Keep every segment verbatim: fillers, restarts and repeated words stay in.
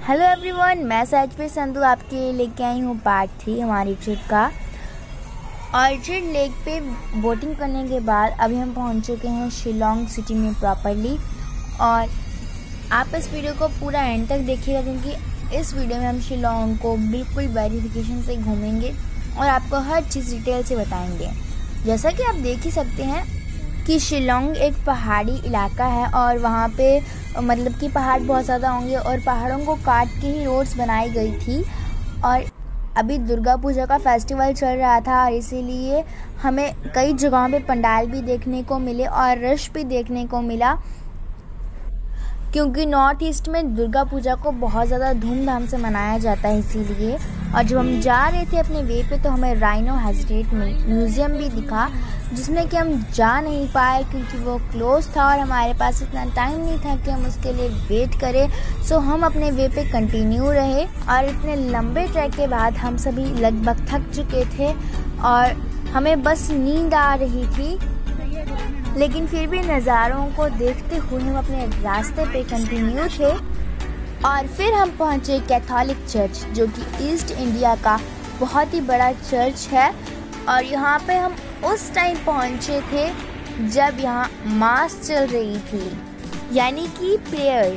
Hello everyone, मैं सहजप्रीत संधू आपके लिए लेके आई हूँ पार्ट थ्री हमारी ट्रिप का। ऑर्चिड लेक पे बोटिंग करने के बाद अभी हम पहुँच चुके हैं शिलोंग सिटी में प्रॉपरली। और आप इस वीडियो को पूरा एंड तक देखिएगा क्योंकि इस वीडियो में हम शिलोंग को बिल्कुल वेरिफिकेशन से घूमेंगे और आपको हर चीज़ डिटेल से बताएंगे। जैसा कि आप देख ही सकते हैं कि शिलोंग एक पहाड़ी इलाका है और वहाँ पे मतलब कि पहाड़ बहुत ज़्यादा होंगे और पहाड़ों को काट के ही रोड्स बनाई गई थी। और अभी दुर्गा पूजा का फेस्टिवल चल रहा था और इसीलिए हमें कई जगहों पे पंडाल भी देखने को मिले और रश भी देखने को मिला, क्योंकि नॉर्थ ईस्ट में दुर्गा पूजा को बहुत ज़्यादा धूमधाम से मनाया जाता है इसीलिए। और जब हम जा रहे थे अपने वे पे तो हमें राइनो हेरिटेज म्यूज़ियम भी दिखा, जिसमें कि हम जा नहीं पाए क्योंकि वो क्लोज था और हमारे पास इतना टाइम नहीं था कि हम उसके लिए वेट करें। सो हम अपने वे पे कंटिन्यू रहे और इतने लंबे ट्रैक के बाद हम सभी लगभग थक चुके थे और हमें बस नींद आ रही थी, लेकिन फिर भी नज़ारों को देखते हुए हम अपने रास्ते पे कंटिन्यू थे। और फिर हम पहुंचे कैथोलिक चर्च, जो कि ईस्ट इंडिया का बहुत ही बड़ा चर्च है। और यहाँ पे हम उस टाइम पहुंचे थे जब यहाँ मास चल रही थी, यानी कि प्रेयर।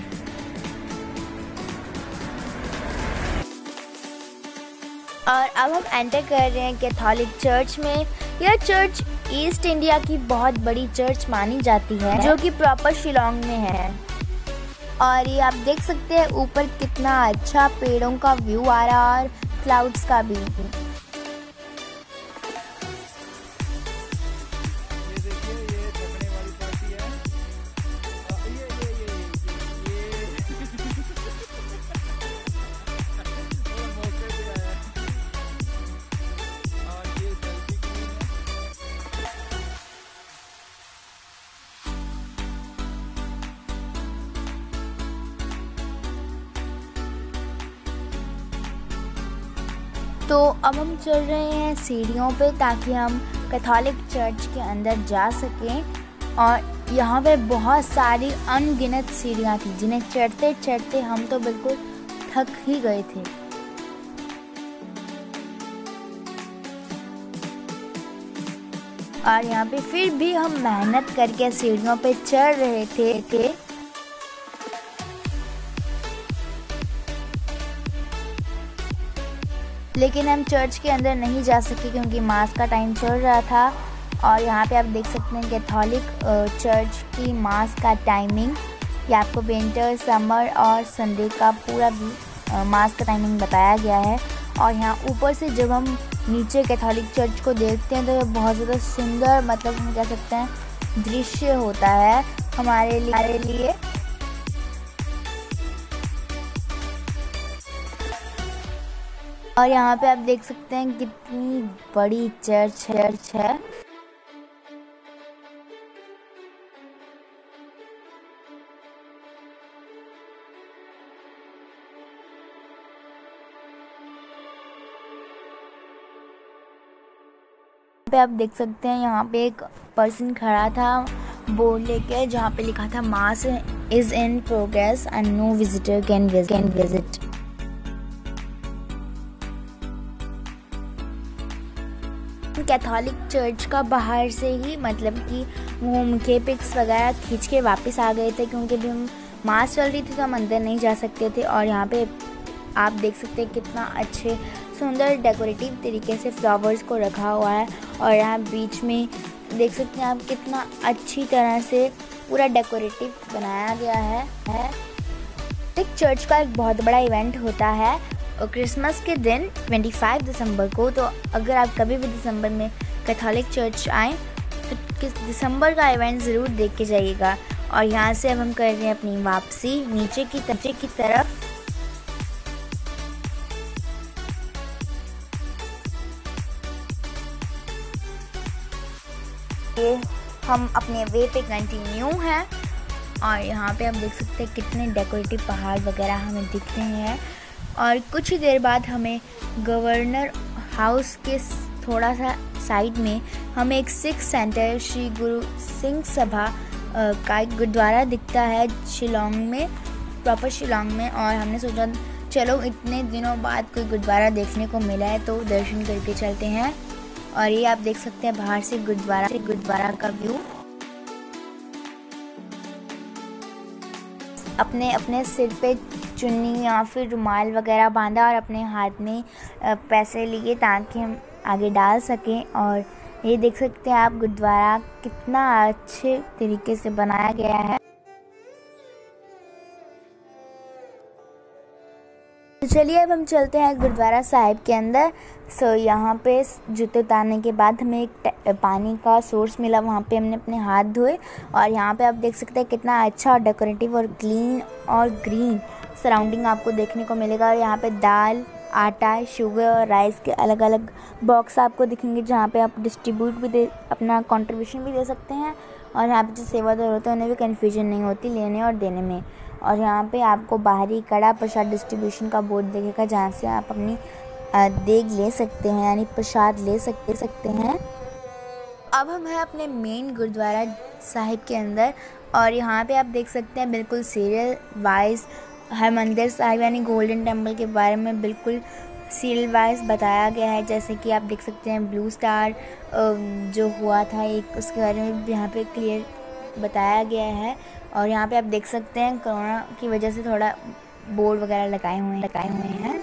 और अब हम एंटर कर रहे हैं कैथोलिक चर्च में। यह चर्च ईस्ट इंडिया की बहुत बड़ी चर्च मानी जाती है, जो कि प्रॉपर शिलोंग में है। और ये आप देख सकते हैं ऊपर कितना अच्छा पेड़ों का व्यू आ रहा है और क्लाउड्स का भी। तो अब हम चल रहे हैं सीढ़ियों पे ताकि हम कैथोलिक चर्च के अंदर जा सकें। और यहाँ पे बहुत सारी अनगिनत सीढ़ियाँ थी जिन्हें चढ़ते चढ़ते हम तो बिल्कुल थक ही गए थे। और यहाँ पे फिर भी हम मेहनत करके सीढ़ियों पे चढ़ रहे थे, थे। लेकिन हम चर्च के अंदर नहीं जा सके क्योंकि मास का टाइम चल रहा था। और यहाँ पे आप देख सकते हैं कैथोलिक चर्च की मास का टाइमिंग। ये आपको विंटर, समर और संडे का पूरा मास का टाइमिंग बताया गया है। और यहाँ ऊपर से जब हम नीचे कैथोलिक चर्च को देखते हैं तो ये बहुत ज़्यादा सुंदर, मतलब हम कह सकते हैं दृश्य होता है हमारे लिए हमारे लिए और यहाँ पे आप देख सकते हैं कितनी बड़ी चर्च है चर्च है पे आप देख सकते हैं यहाँ पे एक पर्सन खड़ा था बोर्ड लेके, जहाँ पे लिखा था mass is in progress and no visitor can visit. Catholic church का बाहर से ही मतलब कि घूम के पिक्स वगैरह खींच के वापस आ गए थे, क्योंकि भी हम मास चल रही थी तो हम अंदर नहीं जा सकते थे। और यहाँ पे आप देख सकते हैं कितना अच्छे सुंदर डेकोरेटिव तरीके से फ्लावर्स को रखा हुआ है। और यहाँ बीच में देख सकते हैं आप कितना अच्छी तरह से पूरा डेकोरेटिव बनाया गया है, है। एक चर्च का एक बहुत बड़ा इवेंट होता है और क्रिसमस के दिन पच्चीस दिसंबर को। तो अगर आप कभी भी दिसंबर में कैथोलिक चर्च आएँ तो किस दिसंबर का इवेंट ज़रूर देख के जाइएगा। और यहाँ से अब हम कर रहे हैं अपनी वापसी नीचे की नीचे की तरफ। ये हम अपने वे पे कंटिन्यू हैं और यहाँ पे आप देख सकते हैं कितने डेकोरेटिव पहाड़ वगैरह हमें दिख रहे हैं। और कुछ ही देर बाद हमें गवर्नर हाउस के थोड़ा सा साइड में हमें एक सिख सेंटर श्री गुरु सिंह सभा का एक गुरुद्वारा दिखता है शिलोंग में, प्रॉपर शिलोंग में। और हमने सोचा चलो इतने दिनों बाद कोई गुरुद्वारा देखने को मिला है तो दर्शन करके चलते हैं। और ये आप देख सकते हैं बाहर से गुरुद्वारा से गुरुद्वारा का व्यू। अपने अपने सिर पे चुन्नी या फिर रुमाल वगैरह बांधा और अपने हाथ में पैसे लिए ताकि हम आगे डाल सकें। और ये देख सकते हैं आप गुरुद्वारा कितना अच्छे तरीके से बनाया गया है। तो चलिए अब हम चलते हैं गुरुद्वारा साहिब के अंदर। सो यहाँ पे जूते उतारने के बाद हमें एक पानी का सोर्स मिला, वहाँ पे हमने अपने हाथ धोए। और यहाँ पे आप देख सकते हैं कितना अच्छा और डेकोरेटिव और क्लीन और ग्रीन सराउंडिंग आपको देखने को मिलेगा। और यहाँ पे दाल, आटा, शुगर और राइस के अलग अलग बॉक्स आपको दिखेंगे जहाँ पे आप डिस्ट्रीब्यूट भी दे अपना कंट्रीब्यूशन भी दे सकते हैं। और यहाँ पे जो सेवादार होते हैं उन्हें भी कन्फ्यूजन नहीं होती लेने और देने में। और यहाँ पे आपको बाहरी कड़ा प्रसाद डिस्ट्रीब्यूशन का बोर्ड दिखेगा जहाँ से आप अपनी देग ले सकते हैं, यानी प्रसाद ले सकते सकते हैं। अब हम हैं अपने मेन गुरुद्वारा साहिब के अंदर और यहाँ पे आप देख सकते हैं बिल्कुल सीरियल वाइज हरमंदिर साहिब यानी गोल्डन टेम्पल के बारे में बिल्कुल सीरियल वाइज बताया गया है। जैसे कि आप देख सकते हैं ब्लू स्टार जो हुआ था एक, उसके बारे में यहाँ पे क्लियर बताया गया है। और यहाँ पे आप देख सकते हैं कोरोना की वजह से थोड़ा बोर्ड वगैरह लगाए हुए लगाए हुए हैं।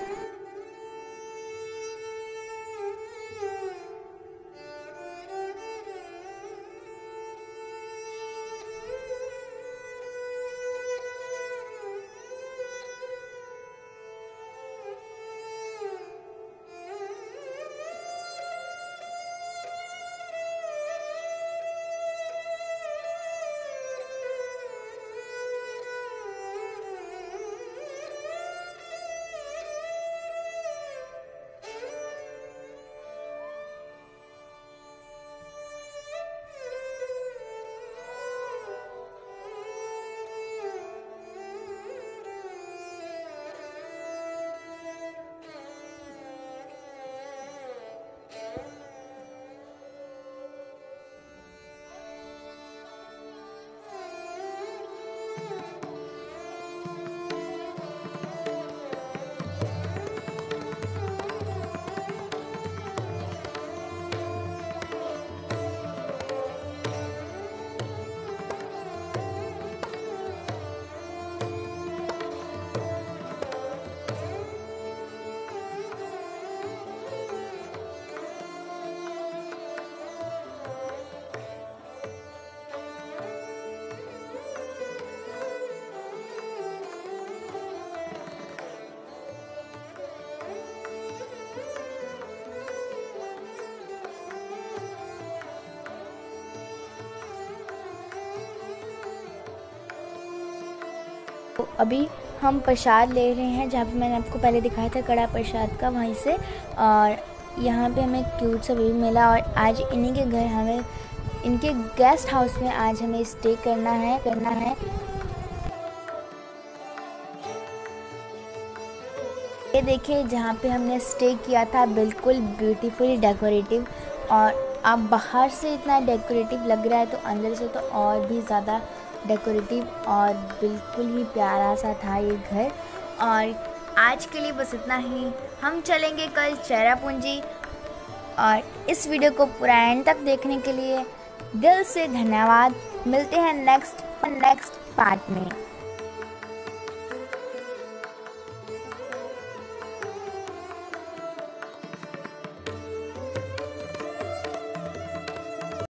तो अभी हम प्रसाद ले रहे हैं जहाँ पे मैंने आपको पहले दिखाया था कड़ा प्रसाद का, वहीं से। और यहाँ पे हमें क्यूट सा व्यू मिला और आज इन्हीं के घर हमें इनके गेस्ट हाउस में आज हमें स्टे करना है करना है ये देखिए जहाँ पे हमने स्टे किया था बिल्कुल ब्यूटीफुली डेकोरेटिव। और अब बाहर से इतना डेकोरेटिव लग रहा है तो अंदर से तो और भी ज़्यादा डेकोरेटिव और बिल्कुल ही प्यारा सा था ये घर। और आज के लिए बस इतना ही, हम चलेंगे कल चेरापूंजी। और इस वीडियो को पूरा एंड तक देखने के लिए दिल से धन्यवाद। मिलते हैं नेक्स्ट नेक्स्ट पार्ट में।